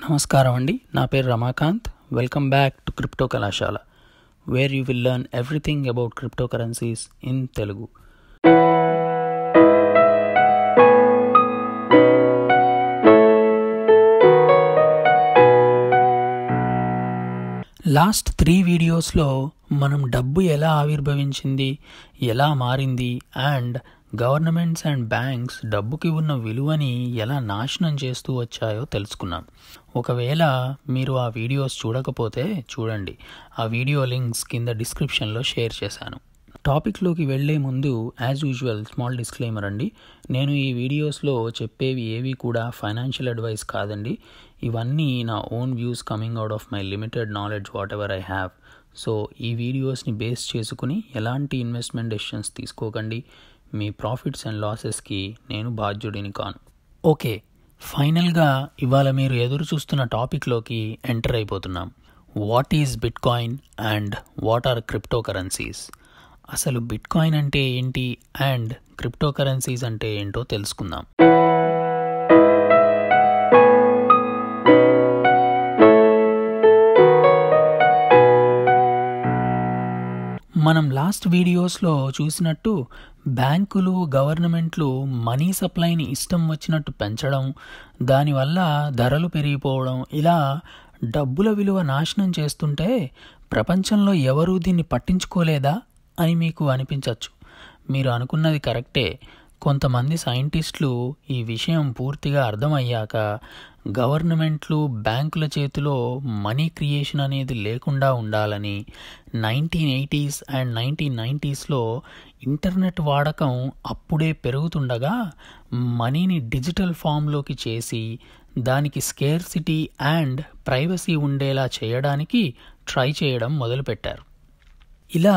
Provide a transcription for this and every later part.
నమస్కారం అండి, నా పేరు Ramakant. Welcome back to crypto కళాశాల, where you will learn everything about crypto currencies in Telugu. Last 3 వీడియోస్లో మనం డబ్బు ఎలా ఆవిర్భవించింది, ఎలా మారింది అండ్ గవర్నమెంట్స్ అండ్ బ్యాంక్స్ డబ్బుకి ఉన్న విలువని ఎలా నాశనం చేస్తూ వచ్చాయో తెలుసుకున్నాం. ఒకవేళ మీరు ఆ వీడియోస్ చూడకపోతే చూడండి, ఆ వీడియో లింక్స్ కింద డిస్క్రిప్షన్లో షేర్ చేశాను. టాపిక్లోకి వెళ్లే ముందు యాజ్ యూజువల్ స్మాల్ డిస్క్లైమర్ అండి. నేను ఈ వీడియోస్లో చెప్పేవి ఏవి కూడా ఫైనాన్షియల్ అడ్వైస్ కాదండి. ఇవన్నీ నా own views coming out of my limited knowledge whatever I have. So ఈ వీడియోస్ని బేస్ చేసుకుని ఎలాంటి ఇన్వెస్ట్మెంట్ డెసిషన్స్ తీసుకోకండి. మీ ప్రాఫిట్స్ అండ్ లాసెస్కి నేను బాధ్యుడిని కాను. ఓకే, ఫైనల్గా ఇవాళ మీరు ఎదురు చూస్తున్న టాపిక్లోకి ఎంటర్ అయిపోతున్నాం. What is bitcoin and what are crypto currencies? అసలు బిట్ కాయిన్ అంటే ఏంటి అండ్ క్రిప్టో కరెన్సీస్ అంటే ఏంటో తెలుసుకుందాం. మనం లాస్ట్ వీడియోస్లో చూసినట్టు బ్యాంకులు, గవర్నమెంట్లు మనీ సప్లైని ఇష్టం వచ్చినట్టు పెంచడం, దానివల్ల ధరలు పెరిగిపోవడం, ఇలా డబ్బుల విలువ నాశనం చేస్తుంటే ప్రపంచంలో ఎవరూ దీన్ని పట్టించుకోలేదా అని మీకు అనిపించవచ్చు. మీరు అనుకున్నది కరెక్టే. కొంతమంది సైంటిస్టులు ఈ విషయం పూర్తిగా అర్థమయ్యాక గవర్నమెంట్లు, బ్యాంకుల చేతిలో మనీ క్రియేషన్ అనేది లేకుండా ఉండాలని 1980s అండ్ 1990sలో ఇంటర్నెట్ వాడకం అప్పుడే పెరుగుతుండగా మనీని డిజిటల్ ఫామ్లోకి చేసి దానికి స్కేర్సిటీ అండ్ ప్రైవసీ ఉండేలా చేయడానికి ట్రై చేయడం మొదలుపెట్టారు. ఇలా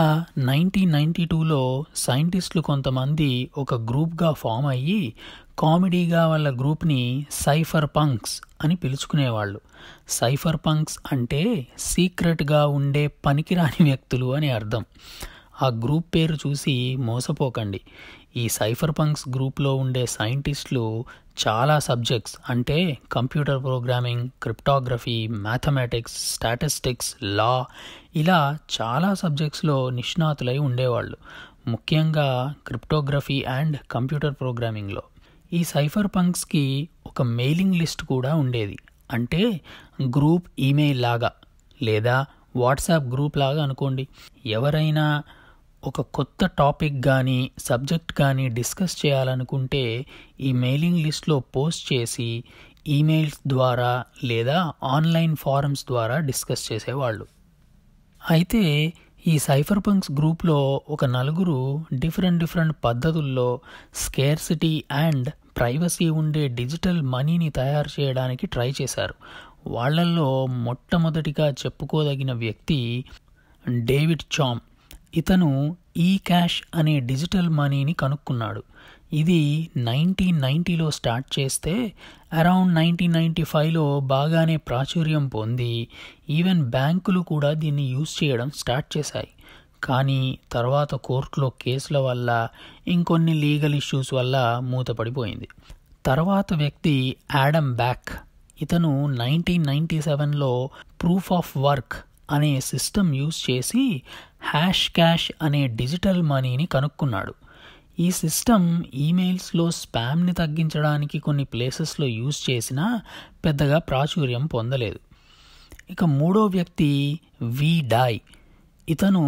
1992లో సైంటిస్టులు కొంతమంది ఒక గ్రూప్గా ఫామ్ అయ్యి కామెడీగా వాళ్ళ గ్రూప్ని CypherPunks అని పిలుచుకునేవాళ్ళు. CypherPunks అంటే సీక్రెట్గా ఉండే పనికిరాని వ్యక్తులు అని అర్థం. ఆ గ్రూప్ పేరు చూసి మోసపోకండి. ఈ CypherPunks గ్రూప్లో ఉండే సైంటిస్టులు చాలా సబ్జెక్ట్స్ అంటే computer programming, cryptography, mathematics, statistics, law, ఇలా చాలా సబ్జెక్ట్స్లో నిష్ణాతులై ఉండేవాళ్ళు, ముఖ్యంగా క్రిప్టోగ్రఫీ అండ్ కంప్యూటర్ ప్రోగ్రామింగ్లో. ఈ CypherPunksకి ఒక మెయిలింగ్ లిస్ట్ కూడా ఉండేది. అంటే గ్రూప్ ఈమెయిల్ లాగా లేదా వాట్సాప్ గ్రూప్ లాగా అనుకోండి. ఎవరైనా ఒక కొత్త టాపిక్ కానీ సబ్జెక్ట్ కానీ డిస్కస్ చేయాలనుకుంటే ఈ మెయిలింగ్ లిస్ట్లో పోస్ట్ చేసి ఈమెయిల్స్ ద్వారా లేదా ఆన్లైన్ ఫారమ్స్ ద్వారా డిస్కస్ చేసేవాళ్ళు. అయితే ఈ CypherPunks గ్రూప్లో ఒక నలుగురు డిఫరెంట్ పద్ధతుల్లో స్కేర్సిటీ అండ్ ప్రైవసీ ఉండే డిజిటల్ మనీని తయారు చేయడానికి ట్రై చేశారు. వాళ్లల్లో మొట్టమొదటిగా చెప్పుకోదగిన వ్యక్తి డేవిడ్ చామ్. ఇతను ఈ క్యాష్ అనే డిజిటల్ మనీని కనుక్కున్నాడు. ఇది 1990లో స్టార్ట్ చేస్తే అరౌండ్ 1995లో బాగానే ప్రాచుర్యం పొంది ఈవెన్ బ్యాంకులు కూడా దీన్ని యూజ్ చేయడం స్టార్ట్ చేశాయి. కానీ తర్వాత కోర్టులో కేసుల వల్ల, ఇంకొన్ని లీగల్ ఇష్యూస్ వల్ల మూతపడిపోయింది. తర్వాత వ్యక్తి ఆడమ్ బ్యాక్. ఇతను 1997లో ప్రూఫ్ ఆఫ్ వర్క్ అనే సిస్టమ్ యూజ్ చేసి హ్యాష్ క్యాష్ అనే డిజిటల్ మనీని కనుక్కున్నాడు. ఈ సిస్టమ్ ఈమెయిల్స్లో స్పామ్ని తగ్గించడానికి కొన్ని ప్లేసెస్లో యూజ్ చేసినా పెద్దగా ప్రాచుర్యం పొందలేదు. ఇక మూడో వ్యక్తి వి డై. ఇతను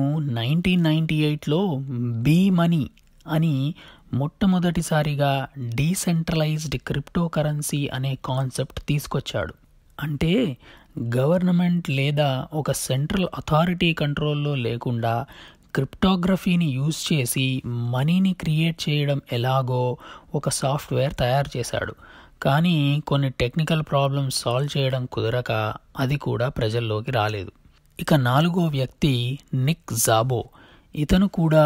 1998లో బీ మనీ అని మొట్టమొదటిసారిగా డీసెంట్రలైజ్డ్ క్రిప్టో కరెన్సీ అనే కాన్సెప్ట్ తీసుకొచ్చాడు. అంటే గవర్నమెంట్ లేదా ఒక సెంట్రల్ అథారిటీ కంట్రోల్లో లేకుండా క్రిప్టోగ్రఫీని యూజ్ చేసి మనీని క్రియేట్ చేయడం ఎలాగో ఒక సాఫ్ట్వేర్ తయారు చేశాడు. కానీ కొన్ని టెక్నికల్ ప్రాబ్లమ్స్ సాల్వ్ చేయడం కుదరక అది కూడా ప్రజల్లోకి రాలేదు. ఇక నాలుగో వ్యక్తి నిక్ జాబో. ఇతను కూడా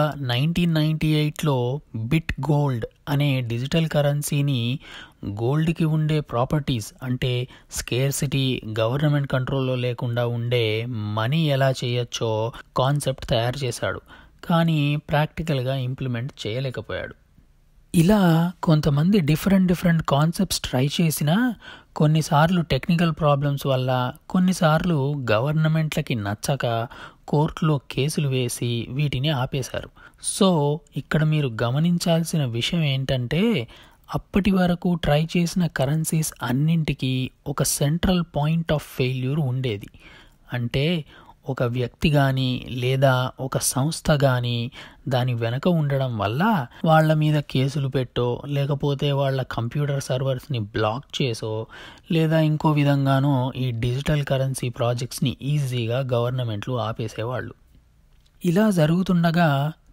1998లో బిట్ గోల్డ్ అనే డిజిటల్ కరెన్సీని గోల్డ్కి ఉండే ప్రాపర్టీస్ అంటే స్కేర్సిటీ, గవర్నమెంట్ కంట్రోల్లో లేకుండా ఉండే మనీ ఎలా చేయొచ్చో కాన్సెప్ట్ తయారు చేశాడు. కానీ ప్రాక్టికల్గా ఇంప్లిమెంట్ చేయలేకపోయాడు. ఇలా కొంతమంది డిఫరెంట్ కాన్సెప్ట్స్ ట్రై చేసినా కొన్నిసార్లు టెక్నికల్ ప్రాబ్లమ్స్ వల్ల, కొన్నిసార్లు గవర్నమెంట్లకి నచ్చక కోర్టులో కేసులు వేసి వీటిని ఆపేశారు. సో ఇక్కడ మీరు గమనించాల్సిన విషయం ఏంటంటే, అప్పటి వరకు ట్రై చేసిన కరెన్సీస్ అన్నింటికీ ఒక సెంట్రల్ పాయింట్ ఆఫ్ ఫెయిల్యూర్ ఉండేది. అంటే ఒక వ్యక్తి కానీ లేదా ఒక సంస్థ కానీ దాని వెనక ఉండడం వల్ల వాళ్ళ మీద కేసులు పెట్టో, లేకపోతే వాళ్ళ కంప్యూటర్ సర్వర్స్ని బ్లాక్ చేసో, లేదా ఇంకో విధంగానో ఈ డిజిటల్ కరెన్సీ ప్రాజెక్ట్స్ని ఈజీగా గవర్నమెంట్లు ఆపేసేవాళ్ళు. ఇలా జరుగుతుండగా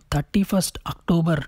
31 అక్టోబర్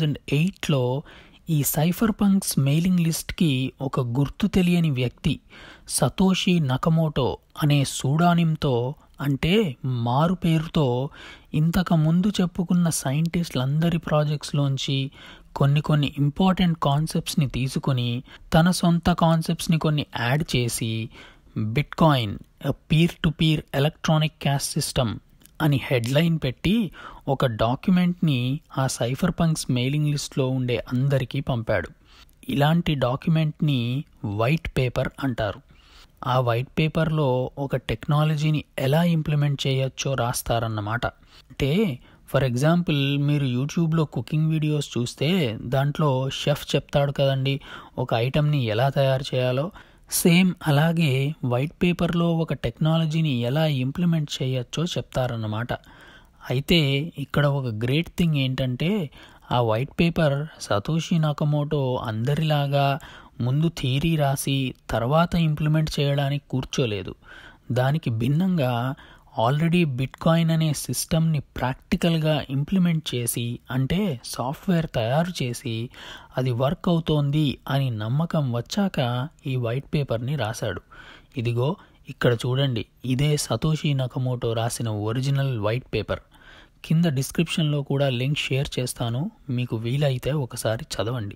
2008లో ఈ CypherPunks మెయిలింగ్ లిస్ట్కి ఒక గుర్తు తెలియని వ్యక్తి సతోషి నకమోటో అనే సూడానిమ్తో, అంటే మారు పేరుతో ఇంతకు ముందు చెప్పుకున్న సైంటిస్టులందరి ప్రాజెక్ట్స్లోంచి కొన్ని ఇంపార్టెంట్ కాన్సెప్ట్స్ని తీసుకొని తన సొంత కాన్సెప్ట్స్ని కొన్ని యాడ్ చేసి bitcoin peer to peer electronic cash system అని హెడ్లైన్ పెట్టి ఒక డాక్యుమెంట్ని ఆ CypherPunks మెయిలింగ్ లిస్ట్లో ఉండే అందరికీ పంపాడు. ఇలాంటి డాక్యుమెంట్ని వైట్ పేపర్ అంటారు. ఆ వైట్ పేపర్లో ఒక టెక్నాలజీని ఎలా ఇంప్లిమెంట్ చేయొచ్చో రాస్తారన్నమాట. అంటే ఫర్ ఎగ్జాంపుల్ మీరు యూట్యూబ్లో కుకింగ్ వీడియోస్ చూస్తే దాంట్లో షెఫ్ చెప్తాడు కదండి ఒక ఐటెంని ఎలా తయారు చేయాలో. సేమ్ అలాగే వైట్ పేపర్లో ఒక టెక్నాలజీని ఎలా ఇంప్లిమెంట్ చేయొచ్చో చెప్తారన్నమాట. అయితే ఇక్కడ ఒక గ్రేట్ థింగ్ ఏంటంటే, ఆ వైట్ పేపర్ సతోషి నకమోటో అందరిలాగా ముందు థియరీ రాసి తర్వాత ఇంప్లిమెంట్ చేయడానికి కూర్చోలేదు. దానికి భిన్నంగా ఆల్రెడీ బిట్కాయిన్ అనే సిస్టమ్ని ప్రాక్టికల్గా ఇంప్లిమెంట్ చేసి, అంటే సాఫ్ట్వేర్ తయారు చేసి అది వర్క్ అవుతోంది అని నమ్మకం వచ్చాక ఈ వైట్ పేపర్ని రాశాడు. ఇదిగో ఇక్కడ చూడండి, ఇదే సతోషి నకమోటో రాసిన ఒరిజినల్ వైట్ పేపర్. కింద డిస్క్రిప్షన్లో కూడా లింక్ షేర్ చేస్తాను, మీకు వీలైతే ఒకసారి చదవండి.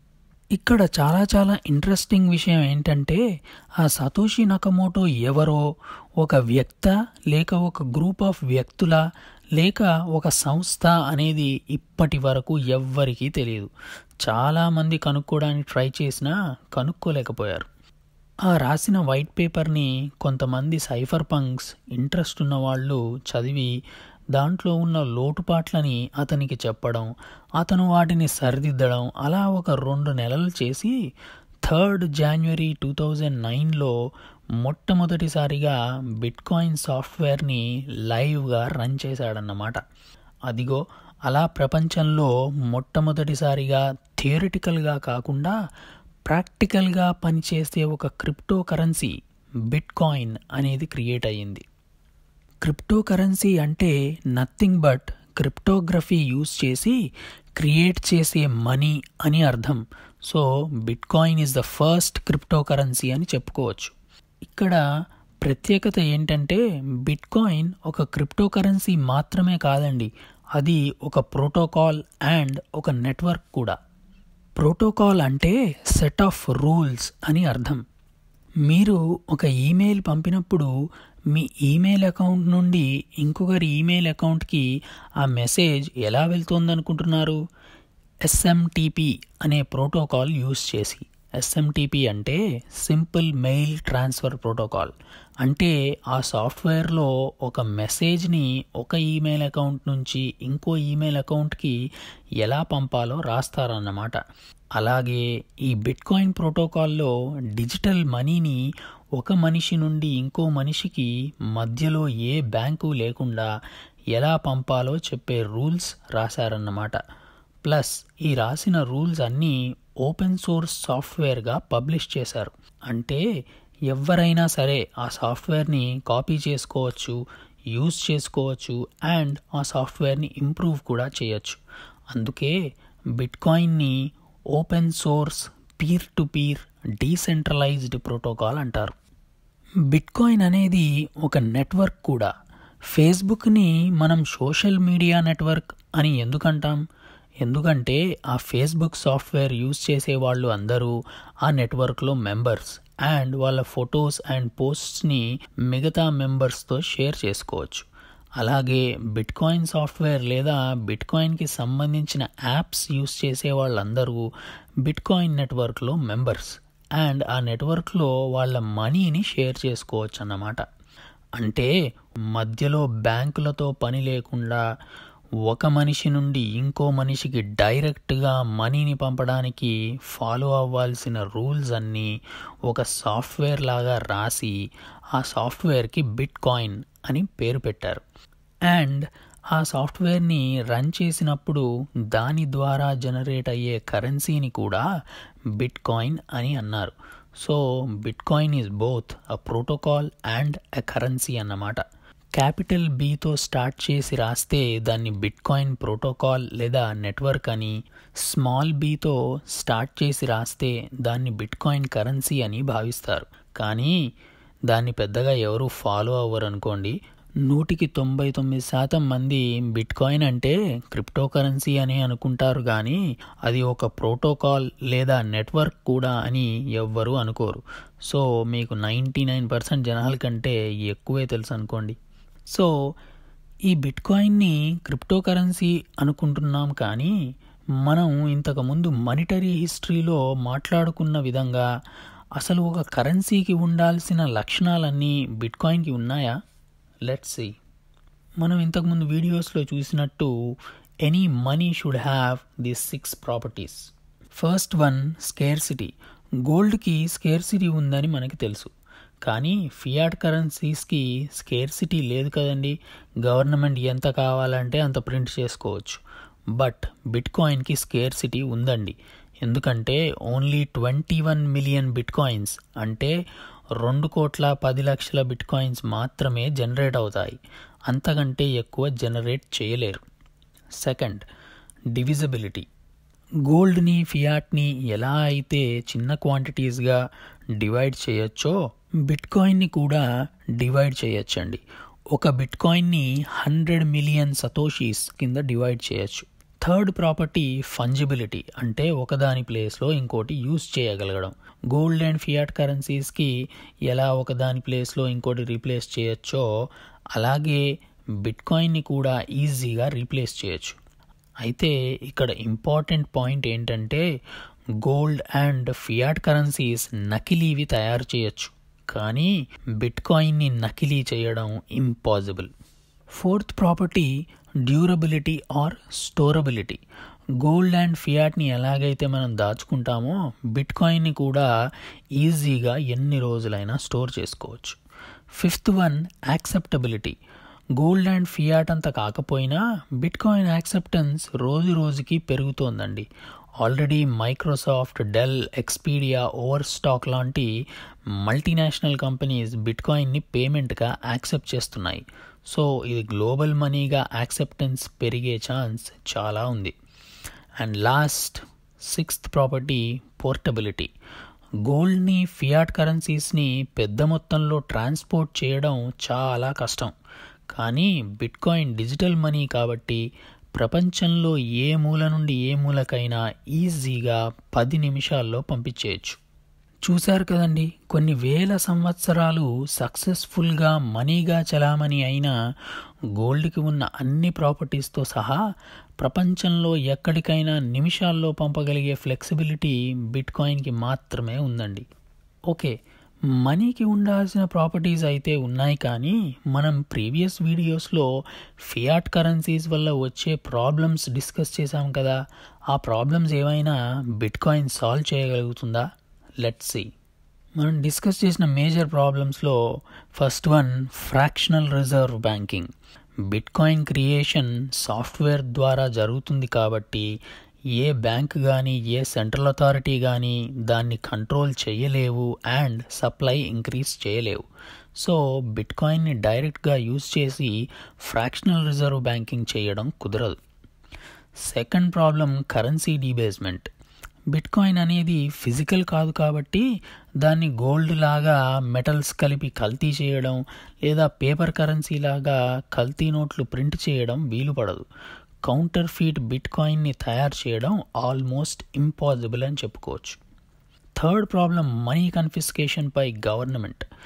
ఇక్కడ చాలా ఇంట్రెస్టింగ్ విషయం ఏంటంటే, ఆ సతోషి నకమోటో ఎవరో, ఒక వ్యక్త లేక ఒక గ్రూప్ ఆఫ్ వ్యక్తుల లేక ఒక సంస్థ అనేది ఇప్పటి వరకు ఎవ్వరికీ తెలియదు. చాలామంది కనుక్కోవడానికి ట్రై చేసినా కనుక్కోలేకపోయారు. ఆ రాసిన వైట్ పేపర్ని కొంతమంది CypherPunks ఇంట్రెస్ట్ ఉన్న వాళ్ళు చదివి దాంట్లో ఉన్న లోటుపాట్లని అతనికి చెప్పడం, అతను వాటిని సరిదిద్దడం, అలా ఒక 2 నెలలు చేసి 3 జనవరి 2009లో మొట్టమొదటిసారిగా బిట్కాయిన్ సాఫ్ట్వేర్ని లైవ్గా రన్ చేశాడన్నమాట. అదిగో అలా ప్రపంచంలో మొట్టమొదటిసారిగా థియరిటికల్గా కాకుండా ప్రాక్టికల్గా పనిచేసే ఒక క్రిప్టో కరెన్సీ బిట్కాయిన్ అనేది క్రియేట్ అయ్యింది. క్రిప్టో కరెన్సీ అంటే నథింగ్ బట్ క్రిప్టోగ్రఫీ యూజ్ చేసి క్రియేట్ చేసే మనీ అని అర్థం. So bitcoin is the first crypto currency అని చెప్పుకోవచ్చు. ఇక్కడ ప్రత్యేకత ఏంటంటే, బిట్కాయిన్ ఒక క్రిప్టో కరెన్సీ మాత్రమే కాదండి, అది ఒక ప్రోటోకాల్ అండ్ ఒక నెట్వర్క్ కూడా. ప్రోటోకాల్ అంటే సెట్ ఆఫ్ రూల్స్ అని అర్థం. మీరు ఒక ఈమెయిల్ పంపినప్పుడు మీ ఈమెయిల్ అకౌంట్ నుండి ఇంకొకరి ఈమెయిల్ అకౌంట్కి ఆ మెసేజ్ ఎలా వెళ్తుందనుకుంటున్నారు? SMTP అనే ప్రోటోకాల్ యూజ్ చేసి. SMTP అంటే సింపుల్ మెయిల్ ట్రాన్స్ఫర్ ప్రోటోకాల్. అంటే ఆ సాఫ్ట్వేర్లో ఒక మెసేజ్ని ఒక ఈమెయిల్ అకౌంట్ నుంచి ఇంకో ఈమెయిల్ అకౌంట్కి ఎలా పంపాలో రాస్తారన్నమాట. అలాగే ఈ బిట్కాయిన్ ప్రోటోకాల్లో డిజిటల్ మనీని ఒక మనిషి నుండి ఇంకో మనిషికి మధ్యలో ఏ బ్యాంకు లేకుండా ఎలా పంపాలో చెప్పే రూల్స్ రాశారన్నమాట. ప్లస్ ఈ రాసిన రూల్స్ అన్నీ ఓపెన్ సోర్స్ సాఫ్ట్వేర్గా పబ్లిష్ చేశారు. అంటే ఎవరైనా సరే ఆ సాఫ్ట్వేర్ని కాపీ చేసుకోవచ్చు, యూజ్ చేసుకోవచ్చు అండ్ ఆ సాఫ్ట్వేర్ని ఇంప్రూవ్ కూడా చేయొచ్చు. అందుకే బిట్కాయిన్ని open source peer to peer decentralised protocol అంటారు. బిట్కాయిన్ అనేది ఒక నెట్వర్క్ కూడా. ఫేస్బుక్ని మనం సోషల్ మీడియా నెట్వర్క్ అని ఎందుకంటాం? ఎందుకంటే ఆ ఫేస్బుక్ సాఫ్ట్వేర్ యూజ్ చేసే వాళ్ళు అందరూ ఆ నెట్వర్క్లో మెంబర్స్ అండ్ వాళ్ళ ఫొటోస్ అండ్ పోస్ట్స్ని మిగతా మెంబర్స్తో షేర్ చేసుకోవచ్చు. అలాగే బిట్కాయిన్ సాఫ్ట్వేర్ లేదా బిట్కాయిన్కి సంబంధించిన యాప్స్ యూస్ చేసే వాళ్ళందరూ బిట్కాయిన్ నెట్వర్క్లో మెంబర్స్ అండ్ ఆ నెట్వర్క్లో వాళ్ళ మనీని షేర్ చేసుకోవచ్చు అన్నమాట. అంటే మధ్యలో బ్యాంకులతో పని లేకుండా ఒక మనిషి నుండి ఇంకో మనిషికి డైరెక్ట్గా మనీని పంపడానికి ఫాలో అవ్వాల్సిన రూల్స్ అన్నీ ఒక సాఫ్ట్వేర్ లాగా రాసి ఆ సాఫ్ట్వేర్కి బిట్కాయిన్ అని పేరు పెట్టారు. అండ్ ఆ సాఫ్ట్వేర్ని రన్ చేసినప్పుడు దాని ద్వారా జనరేట్ అయ్యే కరెన్సీని కూడా బిట్కాయిన్ అని అన్నారు. So bitcoin is both a protocol and a currency అన్నమాట. క్యాపిటల్ బితో స్టార్ట్ చేసి రాస్తే దాన్ని బిట్కాయిన్ ప్రోటోకాల్ లేదా నెట్వర్క్ అని, స్మాల్ బితో స్టార్ట్ చేసి రాస్తే దాన్ని బిట్కాయిన్ కరెన్సీ అని భావిస్తారు. కానీ దాన్ని పెద్దగా ఎవరు ఫాలో అవ్వరు అనుకోండి. 99% మంది బిట్కాయిన్ అంటే క్రిప్టోకరెన్సీ అని అనుకుంటారు, కానీ అది ఒక ప్రోటోకాల్ లేదా నెట్వర్క్ కూడా అని ఎవ్వరూ అనుకోరు. సో మీకు 99% జనాల కంటే ఎక్కువే తెలుసు అనుకోండి. సో ఈ బిట్కాయిన్ని క్రిప్టోకరెన్సీ అనుకుంటున్నాం, కానీ మనం ఇంతకుముందు మానిటరీ హిస్టరీలో మాట్లాడుకున్న విధంగా అసలు ఒక కరెన్సీకి ఉండాల్సిన లక్షణాలన్నీ బిట్కాయిన్కి ఉన్నాయా? Let's see. మనం ఇంతకుముందు వీడియోస్లో చూసినట్టు any money should have these 6 properties. First one, scarcity. గోల్డ్కి స్కేర్సిటీ ఉందని మనకి తెలుసు, కానీ ఫియాట్ కరెన్సీస్కి స్కేర్సిటీ లేదు కదండి. గవర్నమెంట్ ఎంత కావాలంటే అంత ప్రింట్ చేసుకోవచ్చు. బట్ బిట్కాయిన్కి స్కేర్సిటీ ఉందండి. ఎందుకంటే ఓన్లీ 21 మిలియన్ బిట్కాయిన్స్ అంటే 2,10,00,000 బిట్కాయిన్స్ మాత్రమే జనరేట్ అవుతాయి. అంతకంటే ఎక్కువ జనరేట్ చేయలేరు. Second, divisibility. గోల్డ్ని ఫియాట్ని ఎలా అయితే చిన్న క్వాంటిటీస్గా డివైడ్ చేయొచ్చో బిట్కాయిన్ని కూడా డివైడ్ చేయొచ్చండి. ఒక బిట్కాయిన్ని 100 మిలియన్ సతోషీస్ కింద డివైడ్ చేయొచ్చు. Third property, fungibility. అంటే ఒకదాని ప్లేస్లో ఇంకోటి యూస్ చేయగలగడం. గోల్డ్ అండ్ ఫియాట్ కరెన్సీస్కి ఎలా ఒకదాని ప్లేస్లో ఇంకోటి రీప్లేస్ చేయొచ్చో అలాగే బిట్కాయిన్ని కూడా ఈజీగా రీప్లేస్ చేయొచ్చు. అయితే ఇక్కడ ఇంపార్టెంట్ పాయింట్ ఏంటంటే గోల్డ్ అండ్ ఫియాట్ కరెన్సీస్ నకిలీవి తయారు చేయొచ్చు, కానీ బిట్కాయిన్ని నకిలీ చేయడం impossible. Fourth property, durability or storability. Gold and ఫియాట్ని ఎలాగైతే మనం దాచుకుంటామో బిట్కాయిన్ని కూడా ఈజీగా ఎన్ని రోజులైనా స్టోర్ చేసుకోవచ్చు. Fifth one, acceptability. Gold and fiat అంత కాకపోయినా బిట్కాయిన్ యాక్సెప్టెన్స్ రోజు రోజుకి పెరుగుతోందండి. Already Microsoft, Dell, Expedia, Overstock లాంటి మల్టీనేషనల్ కంపెనీస్ బిట్కాయిన్ని పేమెంట్గా యాక్సెప్ట్ చేస్తున్నాయి. సో ఇది గ్లోబల్ మనీగా యాక్సెప్టెన్స్ పెరిగే ఛాన్స్ చాలా ఉంది. And last, sixth property, portability. గోల్డ్ని ఫియాట్ కరెన్సీస్ని పెద్ద మొత్తంలో ట్రాన్స్పోర్ట్ చేయడం చాలా కష్టం, కానీ బిట్కాయిన్ డిజిటల్ మనీ కాబట్టి ప్రపంచంలో ఏ మూల నుండి ఏ మూలకైనా ఈజీగా 10 నిమిషాల్లో పంపించేయచ్చు. చూశారు కదండి, కొన్ని వేల సంవత్సరాలు సక్సెస్ఫుల్గా మనీగా చలామణి అయిన గోల్డ్కి ఉన్న అన్ని ప్రాపర్టీస్తో సహా ప్రపంచంలో ఎక్కడికైనా నిమిషాల్లో పంపగలిగే ఫ్లెక్సిబిలిటీ బిట్కాయిన్కి మాత్రమే ఉందండి. ఓకే, మనీకి ఉండాల్సిన ప్రాపర్టీస్ అయితే ఉన్నాయి, కానీ మనం ప్రీవియస్ వీడియోస్లో ఫియాట్ కరెన్సీస్ వల్ల వచ్చే ప్రాబ్లమ్స్ డిస్కస్ చేసాం కదా. ఆ ప్రాబ్లమ్స్ ఏవైనా బిట్కాయిన్ సాల్వ్ చేయగలుగుతుందా? Let's see. మనం డిస్కస్ చేసిన మేజర్ ప్రాబ్లమ్స్లో first one, fractional reserve banking. Bitcoin creation software ద్వారా జరుగుతుంది కాబట్టి ఏ బ్యాంక్ కానీ ఏ సెంట్రల్ అథారిటీ కానీ దాన్ని కంట్రోల్ చేయలేవు అండ్ సప్లై ఇంక్రీజ్ చేయలేవు. సో బిట్కాయిన్ని డైరెక్ట్గా యూజ్ చేసి ఫ్రాక్షనల్ రిజర్వ్ బ్యాంకింగ్ చేయడం కుదరదు. Second problem, currency debasement. Bitcoin అనేది ఫిజికల్ కాదు కాబట్టి దాన్ని గోల్డ్ లాగా మెటల్స్ కలిపి కల్తీ చేయడం లేదా పేపర్ కరెన్సీ లాగా కల్తీ నోట్లు ప్రింట్ చేయడం వీలు పడదు. కౌంటర్ ఫీట్ బిట్కాయిన్ని తయారు చేయడం ఆల్మోస్ట్ ఇంపాసిబుల్ అని చెప్పుకోవచ్చు. Third problem, money confiscation by government.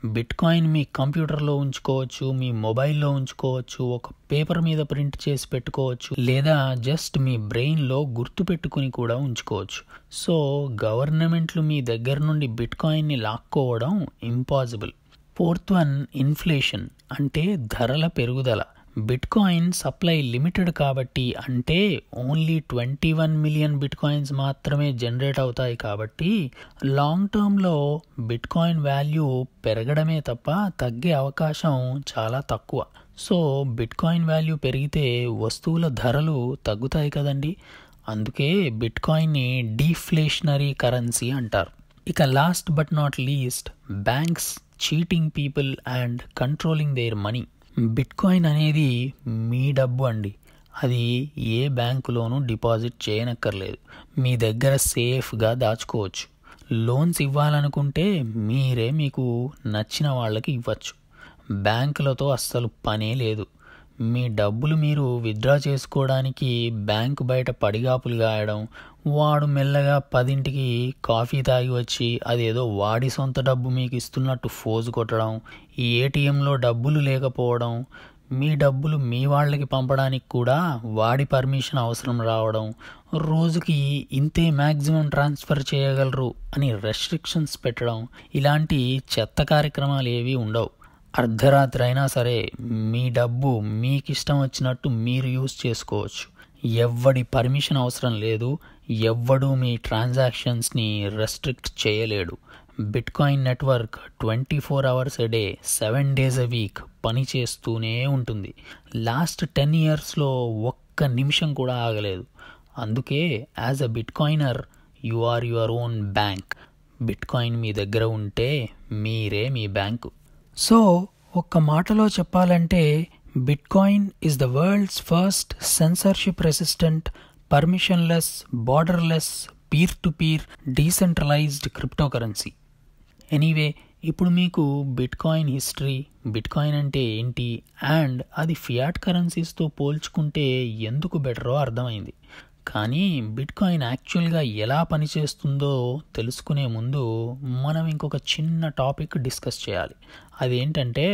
Bitcoin మీ కంప్యూటర్లో ఉంచుకోవచ్చు, మీ మొబైల్లో ఉంచుకోవచ్చు, ఒక పేపర్ మీద ప్రింట్ చేసి పెట్టుకోవచ్చు, లేదా జస్ట్ మీ బ్రెయిన్లో గుర్తుపెట్టుకుని కూడా ఉంచుకోవచ్చు. సో గవర్నమెంట్లు మీ దగ్గర నుండి బిట్కాయిన్ని లాక్కోవడం ఇంపాసిబుల్. ఫోర్త్ వన్, ఇన్ఫ్లేషన్ అంటే ధరల పెరుగుదల. బిట్కాయిన్ సప్లై లిమిటెడ్ కాబట్టి, అంటే ఓన్లీ 21 మిలియన్ బిట్కాయిన్స్ మాత్రమే జనరేట్ అవుతాయి కాబట్టి లాంగ్ టర్మ్లో బిట్కాయిన్ వాల్యూ పెరగడమే తప్ప తగ్గే అవకాశం చాలా తక్కువ. సో బిట్కాయిన్ వాల్యూ పెరిగితే వస్తువుల ధరలు తగ్గుతాయి కదండి. అందుకే బిట్కాయిన్ని డీఫ్లేషనరీ కరెన్సీ అంటారు. ఇక last but not least, banks cheating people and controlling their money. Bitcoin అనేది మీ డబ్బు అండి. అది ఏ బ్యాంకులోనూ డిపాజిట్ చేయనక్కర్లేదు. మీ దగ్గర సేఫ్గా దాచుకోవచ్చు. లోన్స్ ఇవ్వాలనుకుంటే మీరే మీకు నచ్చిన వాళ్ళకి ఇవ్వచ్చు. బ్యాంకులతో అస్సలు పనే లేదు. మీ డబ్బులు మీరు విత్డ్రా చేసుకోవడానికి బ్యాంకు బయట పడిగాపులు గాయడం, వాడు మెల్లగా 10ంటికి కాఫీ తాగి వచ్చి అదేదో వాడి సొంత డబ్బు మీకు ఇస్తున్నట్టు ఫోజు కొట్టడం, ఈ ఏటీఎంలో డబ్బులు లేకపోవడం, మీ డబ్బులు మీ వాళ్ళకి పంపడానికి కూడా వాడి పర్మిషన్ అవసరం రావడం, రోజుకి ఇంతే మ్యాక్సిమం ట్రాన్స్ఫర్ చేయగలరు అని రెస్ట్రిక్షన్స్ పెట్టడం, ఇలాంటి చెత్త కార్యక్రమాలు ఏవి ఉండవు. అర్ధరాత్రి అయినా సరే మీ డబ్బు మీకు ఇష్టం వచ్చినట్టు మీరు యూజ్ చేసుకోవచ్చు. ఎవ్వడి పర్మిషన్ అవసరం లేదు. ఎవ్వడూ మీ ట్రాన్సాక్షన్స్ని రెస్ట్రిక్ట్ చేయలేడు. Bitcoin network 24 hours a day 7 days a week పనిచేస్తూనే ఉంటుంది. లాస్ట్ 10 yearsలో ఒక్క నిమిషం కూడా ఆగలేదు. అందుకే as a bitcoiner you are your own bank. Bitcoin మీ దగ్గర ఉంటే మీరే మీ బ్యాంకు. సో ఒక్క మాటలో చెప్పాలంటే bitcoin is the world's first censorship resistant, permissionless, borderless, peer to peer, decentralised crypto currency. Anyway, ఇప్పుడు మీకు బిట్కాయిన్ హిస్టరీ, బిట్కాయిన్ అంటే ఏంటి అండ్ అది ఫియాట్ కరెన్సీస్తో పోల్చుకుంటే ఎందుకు బెటరో అర్థమైంది. కానీ బిట్కాయిన్ యాక్చువల్గా ఎలా పనిచేస్తుందో తెలుసుకునే ముందు మనం ఇంకొక చిన్న టాపిక్ డిస్కస్ చేయాలి. అదేంటంటే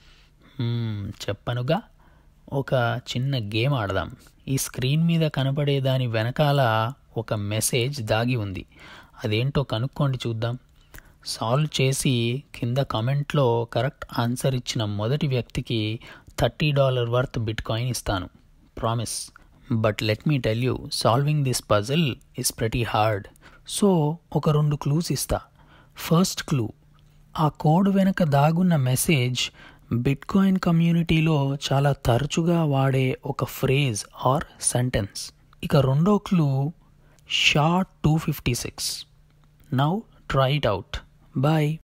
చెప్పనుగా, ఒక చిన్న గేమ్ ఆడదాం. ఈ స్క్రీన్ మీద కనపడే దాని వెనకాల ఒక మెసేజ్ దాగి ఉంది. అదేంటో కనుక్కోండి చూద్దాం. సాల్వ్ చేసి కింద కమెంట్లో కరెక్ట్ ఆన్సర్ ఇచ్చిన మొదటి వ్యక్తికి $30 వర్త్ బిట్కాయిన్ ఇస్తాను. Promise. But let me tell you, solving this puzzle is pretty hard. So ఒక 2 క్లూస్ ఇస్తా. ఫస్ట్ క్లూ, ఆ కోడ్ వెనక దాగున్న మెసేజ్ బిట్కాయిన్ కమ్యూనిటీలో చాలా తరచుగా వాడే ఒక ఫ్రేజ్ ఆర్ సెంటెన్స్. ఇక రెండో clue, SHA-256. Now try it out. Bye.